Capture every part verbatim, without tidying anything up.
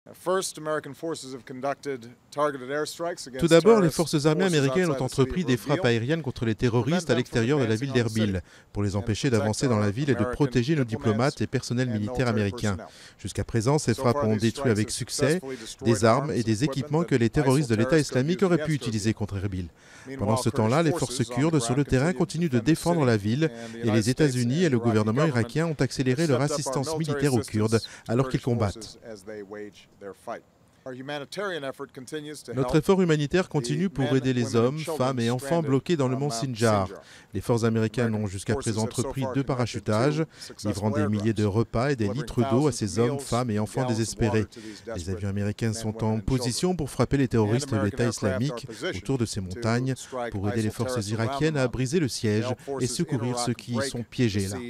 Tout d'abord, les forces armées américaines ont entrepris des frappes aériennes contre les terroristes à l'extérieur de la ville d'Erbil, pour les empêcher d'avancer dans la ville et de protéger nos diplomates et personnels militaires américains. Jusqu'à présent, ces frappes ont détruit avec succès des armes et des équipements que les terroristes de l'État islamique auraient pu utiliser contre Erbil. Pendant ce temps-là, les forces kurdes sur le terrain continuent de défendre la ville et les États-Unis et le gouvernement irakien ont accéléré leur assistance militaire aux Kurdes alors qu'ils combattent. Notre effort humanitaire continue pour aider les hommes, femmes et enfants bloqués dans le mont Sinjar. Les forces américaines ont jusqu'à présent entrepris deux parachutages, livrant des milliers de repas et des litres d'eau à ces hommes, femmes et enfants désespérés. Les avions américains sont en position pour frapper les terroristes de l'État islamique autour de ces montagnes, pour aider les forces irakiennes à briser le siège et secourir ceux qui y sont piégés là.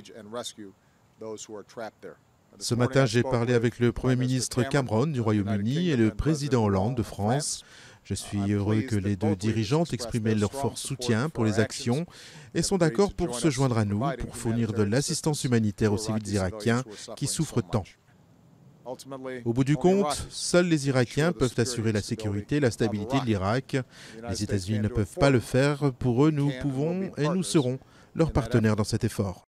Ce matin, j'ai parlé avec le Premier ministre Cameron du Royaume-Uni et le président Hollande de France. Je suis heureux que les deux dirigeants aient exprimé leur fort soutien pour les actions et sont d'accord pour se joindre à nous pour fournir de l'assistance humanitaire aux civils irakiens qui souffrent tant. Au bout du compte, seuls les Irakiens peuvent assurer la sécurité et la stabilité de l'Irak. Les États-Unis ne peuvent pas le faire. Pour eux, nous pouvons et nous serons leurs partenaires dans cet effort.